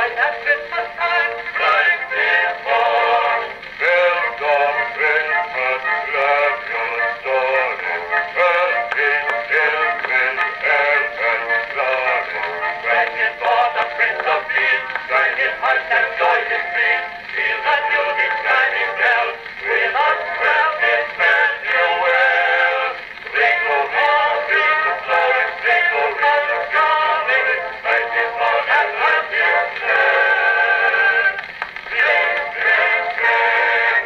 right at Christmas time, right before. Tell Tom Christmas, love your story. First it tells with help and glory. When before the Prince of Peace, join his heart and joy his free. Feel the music shining bell, with us well his Emmanuel. Ring o home, ring o glory, ring o Christmas coming, right before that light is there. Ring, ring, ring.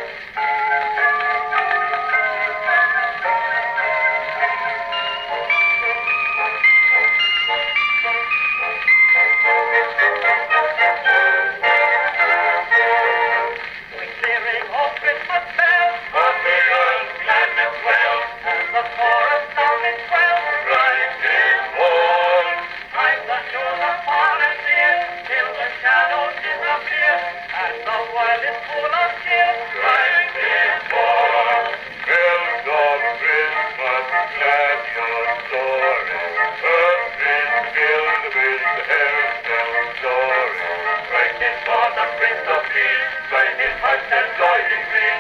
We're clearing all Christmas bells, happy and glad and well, and the chorus sounding swell, right before. Time to show the far and near, till the shadows disappear, and the world is full of cheer, right before. Tell Tom Christmas, glad your story. First it filled with help and glory. Right before the Prince of Peace, join his heart and joy in free.